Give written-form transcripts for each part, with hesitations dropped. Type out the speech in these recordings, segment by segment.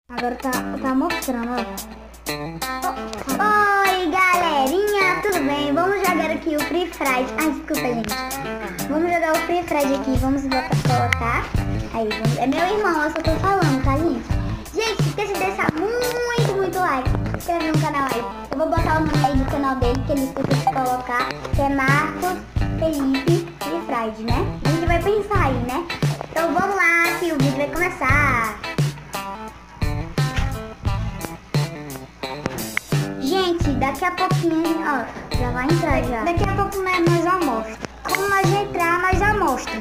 Agora tá mostrando, ó. Oi, galerinha, tudo bem? Vamos jogar aqui o Free Fire. Ai, desculpa, gente. Vamos jogar o Free Fire aqui. Vamos colocar. Aí, é meu irmão, eu só tô falando, tá, gente? Gente, esqueça de deixar muito like. Se inscreve no canal aí. Eu vou botar o nome aí do canal dele, que ele esqueceu de colocar. Que é Marcos Felipe Free Fire, né? A gente vai pensar aí, né? Então vamos lá, que o vídeo vai começar. Gente, daqui a pouquinho, ó, já vai entrar já. Daqui a pouco nós já mostra. Como nós entrar, nós já mostra.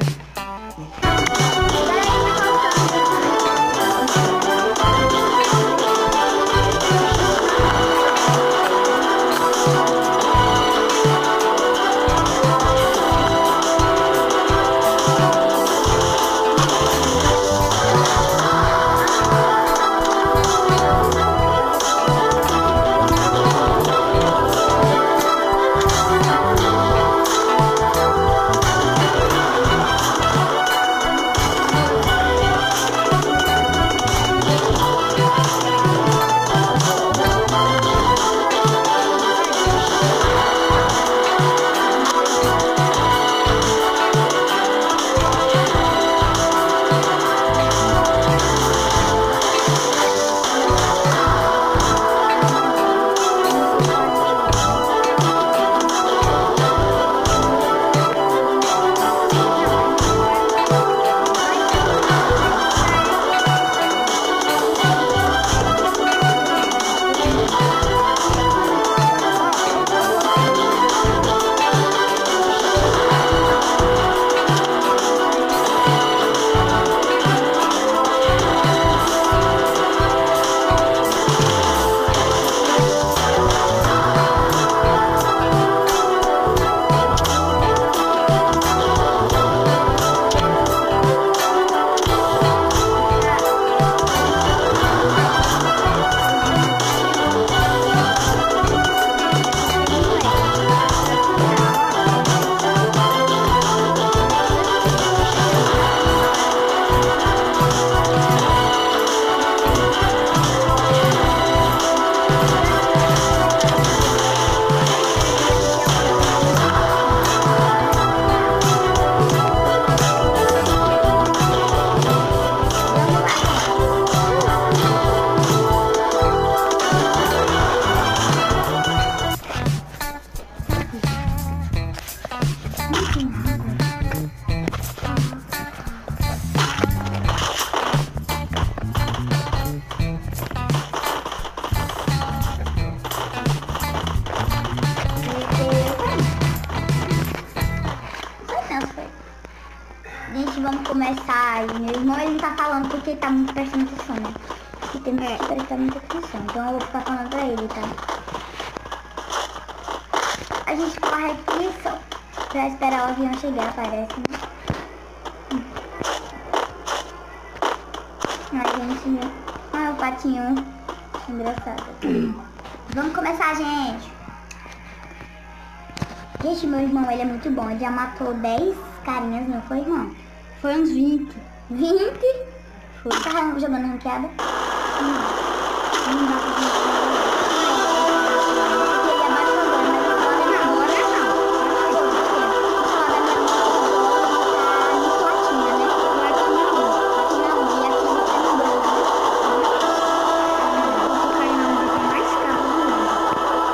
Gente, vamos começar aí. Meu irmão, ele não tá falando porque ele tá muito prestando atenção, né? E tem que prestar muita atenção. Então eu vou ficar falando pra ele, tá? A gente corre aqui só pra esperar o avião chegar, parece, né? Ai, gente, olha o patinho engraçado. Vamos começar, gente. Gente, meu irmão, ele é muito bom. Ele já matou 10 carinhas, não foi, irmão? Foi uns 20. 20? Foi. Tá jogando ranqueada? Não dá pra jogar. Ele abaixou agora, mas eu falo na hora, não. Platina, né? Platina 1. E aqui você tá no 12. Vou cair na onda que é mais caro do mundo.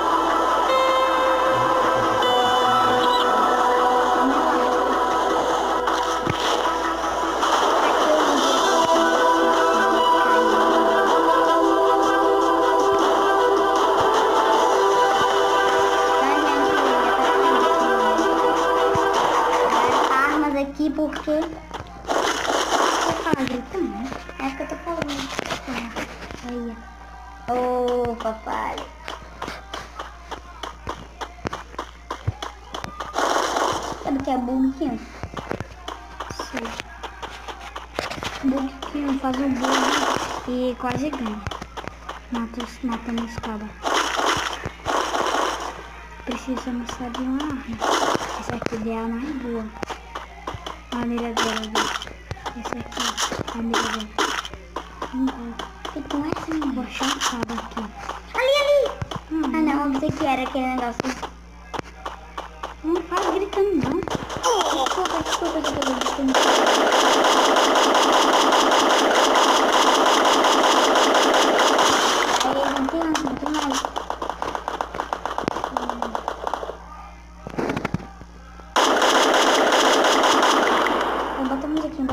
Aqui porque Você tá gritando? é o que eu tô falando. Aí, ó. Ô, papai. Sabe o que é bug aqui? Sei. Bug que não faz o bug e quase ganha. Matando os cabas. Precisamos só de uma arma. Essa aqui é a mais boa. A maneira dela, viu? Essa aqui é a maneira dela. E com essa eu Vou achar um cabo aqui. Ali! Ah não, eu pensei que era aquele negócio. Não faz gritando não. Desculpa. Aí, não tem mais. Bota a mira aqui.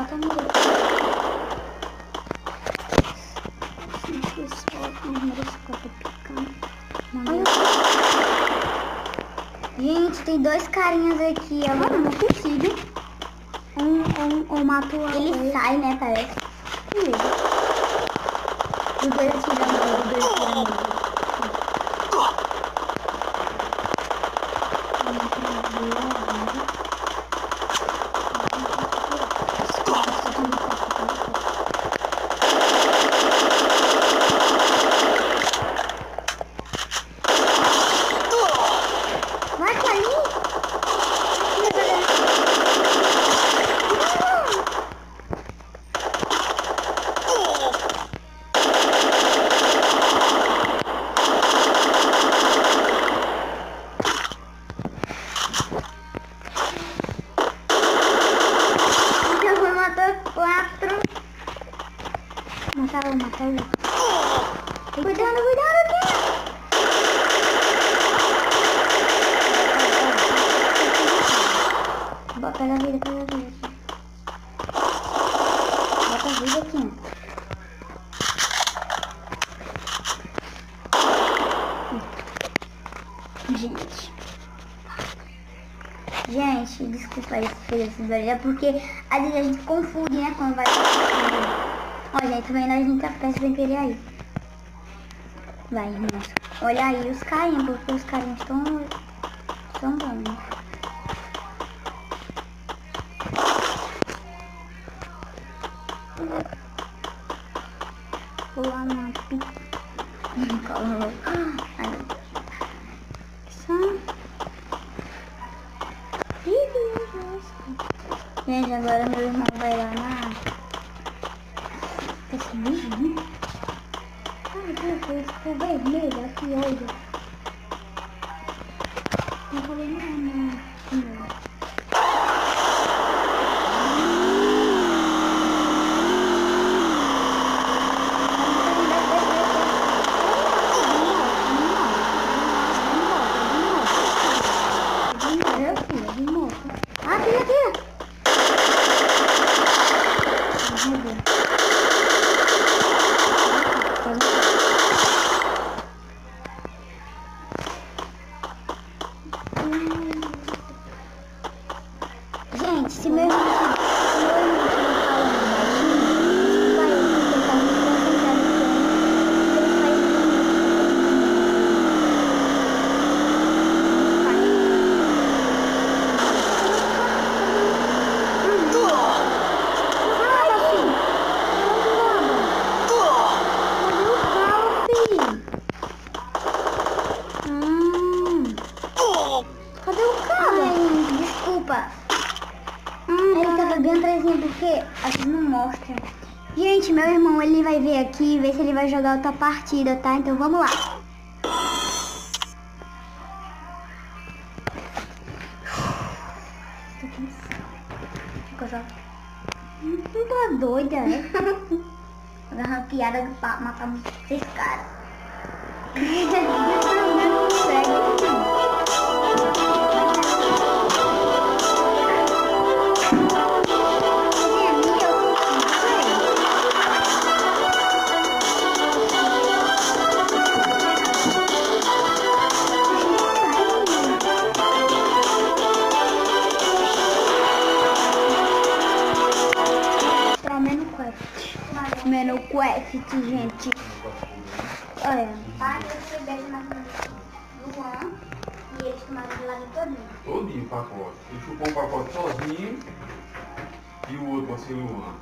Gente, tem dois carinhas aqui, agora eu não consigo. Um matou a Ele sai, né, parece. Os dois atirando. Vai, ali! Matou. Cuidado aqui! Pega a vida. Bota a vida aqui. Gente, desculpa esse barulho, é porque às vezes a gente confunde, né, quando vai... Ó, gente, tá vendo? A gente tá sem querer aí. Vai, irmãos. Olha aí os carinhos, porque os carinhos estão bons. Vou lá na pica. Gente, agora meu irmão vai lá na... Esse bicho, ai, Deus, ficou vermelho aqui, olha. Não falei não. Gente, se meu irmão ele tava bem atrasinho porque aqui não mostra. Gente, meu irmão, ele vai ver aqui, ver se ele vai jogar outra partida, tá? Então vamos lá. Não tá doida, né? Vou dar uma piada pra matar 6 caras. Menu Quest, gente. Olha. Você bebe na do Juan e eles tomaram de lado todinho. Todinho o pacote. Ele chupou o pacote sozinho e o outro assim no Juan.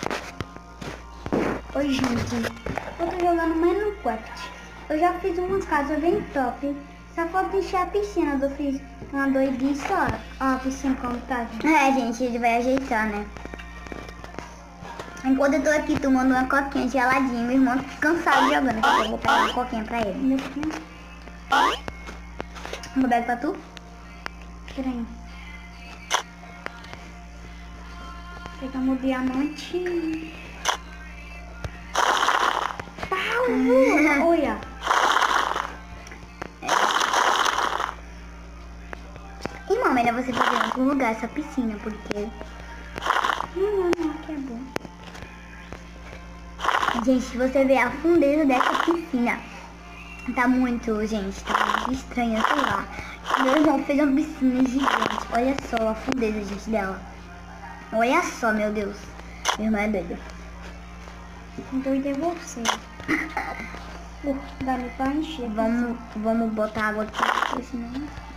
Oi, gente. Eu tô jogando Menu Quest. Eu já fiz uma casa bem top. Só falta encher a piscina. Eu fiz uma doidice, ó. Ó a piscina como tá, gente. É, gente, ele vai ajeitar, né? Enquanto eu tô aqui tomando uma coquinha geladinha, meu irmão cansado de jogando. Eu vou pegar uma coquinha pra ele. Vou pegar pra tu? Peraí. Pegamos o diamante. Pau! Olha. Irmão, melhor você fazer em outro lugar essa piscina, porque... Não, aqui é bom. Gente, se você ver a fundeza dessa piscina, tá muito, gente, tá muito estranha, sei lá. Meu irmão fez uma piscina gigante. Olha só a fundeza, gente, dela. Olha só, meu Deus. Meu irmão é doido. Doido é você. Dá pra encher. Vamos botar água aqui, porque senão...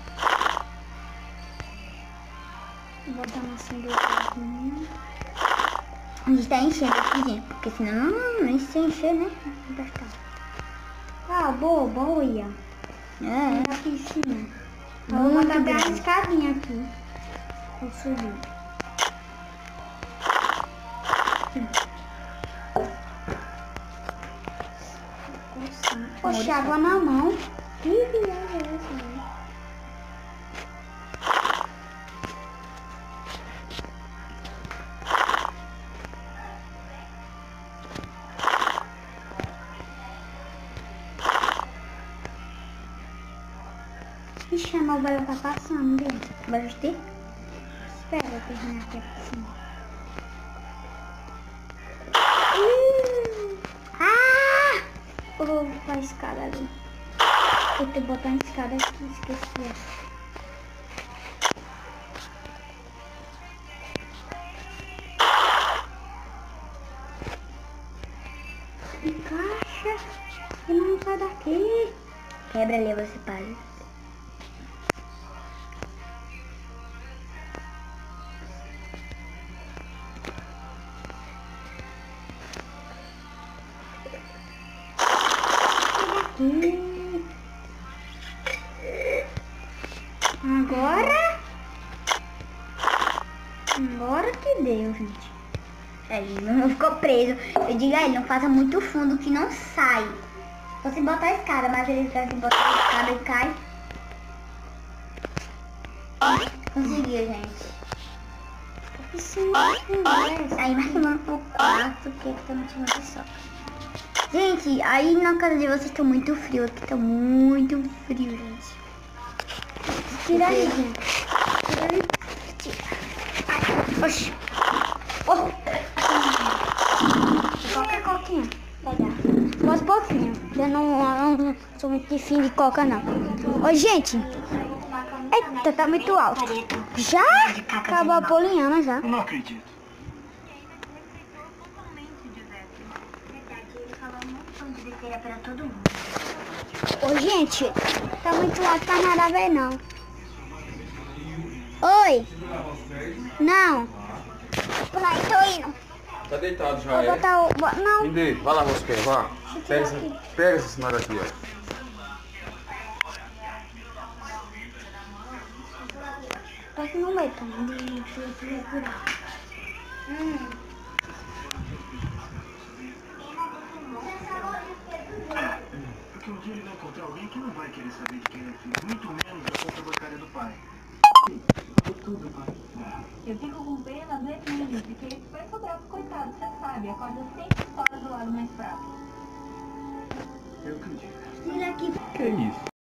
Vou botar uma sanduíche. A gente tá enchendo aqui, gente, porque senão não se encher, né? Vai ficar. Ah, boa, olha. É. Na piscina. Vou botar até uma escadinha aqui. Vou subir. Poxa, água na mão. Que viagem é essa, né? Ixi, a novela tá passando, gente. Vai assistir? Espera eu terminar aqui a piscina. Vou botar a escada ali. Eu tenho que botar a escada aqui, esqueci essa. Encaixa. E não sai daqui. Quebra ali, você para. Agora que deu, gente. Aí, meu irmão ficou preso. Eu digo a ele, não faça muito fundo que não sai. Você botar a escada, mas ele vai botar a escada e cai. Conseguiu, gente. Aí nós vamos pro quarto, porque tá muito chamando de sol. Gente, aí na casa de vocês tá muito frio. Aqui tá muito frio, gente. Tira aí, gente. Tira aí. Oxi. Oh. Qualquer coquinha. Aos pouquinhos. Eu não sou muito de fim de coca, não. Ô, gente. Eita, tá muito alto. Já? Acabou a poliana, já. Eu não acredito. Ô, gente. Tá muito alto, tá nada a ver, não. Oi. Não. Por aí, tô indo. Tá deitado já, Vou é? botar o... Não. Indy, vai lá, Rosquinha, vá. Pega essa senhora aqui, ó. Tá aqui no meio, tá? Porque um dia ele vai encontrar alguém que não vai querer saber de quem é filho, muito menos da conta bancária do pai. Tudo, pai. Eu fico com pena do Emílio, porque ele foi cobrar pro coitado, você sabe, acorda sempre fora do lado mais fraco. Eu acredito. Tira aqui. Que isso?